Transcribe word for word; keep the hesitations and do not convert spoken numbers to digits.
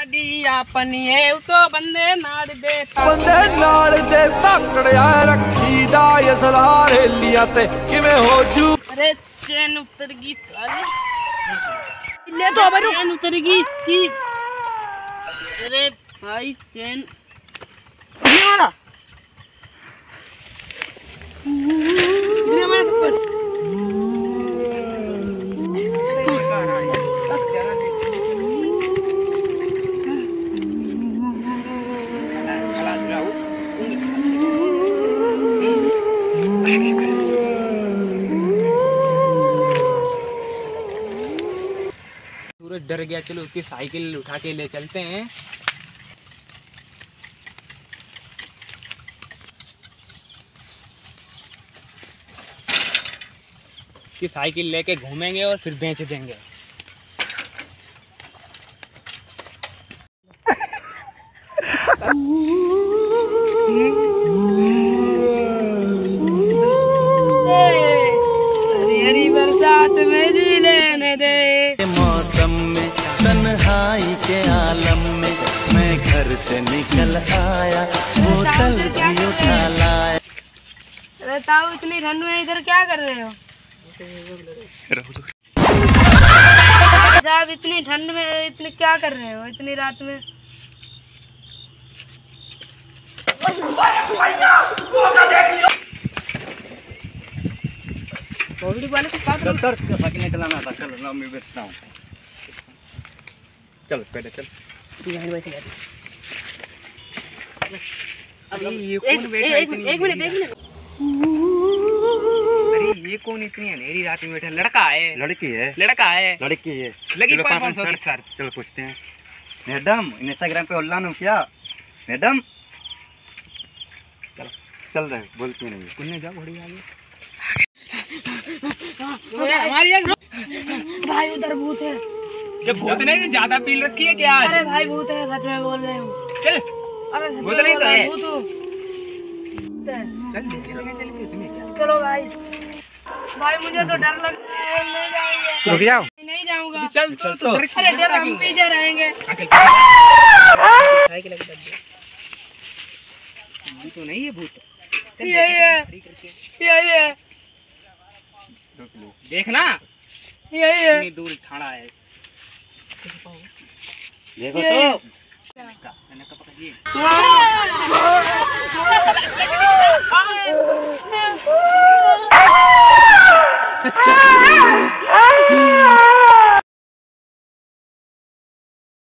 गाड़ी अपनी है तो बंदे नाड़ दे बंदे नाड़ दे तकड़िया रखी दा ये सलार हेलिया ते किवें हो जू। अरे चैन उतर गई साली ले तो अबे चैन उतर गई की। अरे भाई चैन ये वाला ये वाला थप्पड़ सूरज डर गया, चलो उसकी साइकिल उठा के ले चलते हैं। उसकी साइकिल लेके घूमेंगे और फिर बेच देंगे। हरी हरी बरसात में जी लेने दे, मौसम में तन्हाई के आलम में मैं घर से निकल आया, बोतल भी उठा लाया। अरे ताऊ इतनी ठंड में इधर क्या कर रहे हो? साहब इतनी ठंड में इतनी क्या कर रहे हो इतनी रात में? वाले को काट चल सर साइकिल नहीं चलाना था, चल ना मैं बेचता हूँ। चल पहले चल। अरे ये कौन बैठा है इतनी? एक मिनट एक मिनट। अरे ये कौन इतनी अंधेरी रात में बैठा? लड़का है? लड़की है? लड़का है? लड़की है। लगी चलो पाँच सौ की सर। चलो पूछते हैं। मैडम इंस्टाग्राम पे ऑनलाइन हो क्या? मैडम चल चल रहे बोलती नहीं। कुन्ने जा बड़ी आगे। हमारी एक भाई उधर भूत है। जब भूत नहीं ज्यादा पी रखी है क्या? अरे भाई भूत है, सच में बोल रहे हो। चल अरे भूत नहीं तो है। चल चल तुम्हें क्या? चलो भाई भाई मुझे तो डर लग रहा है, नहीं जाएंगे। रुक जाओ। नहीं जाऊंगा। चल चल तो। अरे डर हम पीछे रहेंगे। साइकिल लगा दे। तो नहीं है भूत। यही है यही है देखना यही है। इतनी दूर ठाड़ा है। देखो तो अच्छा